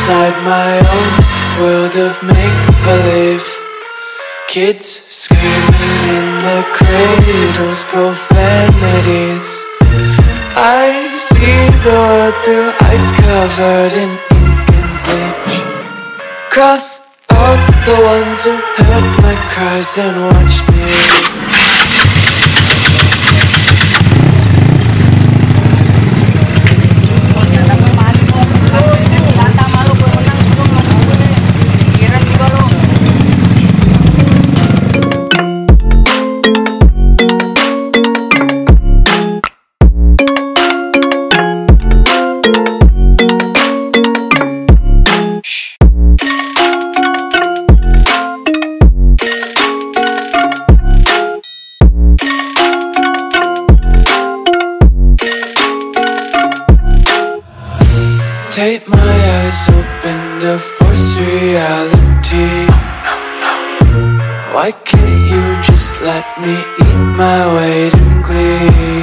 inside my own world of make-believe. Kids screaming in the cradles, profanities. I see the world through ice covered in ink and bleach. Cross out the ones who heard my cries and watched me weep. Take my eyes open to force reality. Why can't you just let me eat my weight in glee?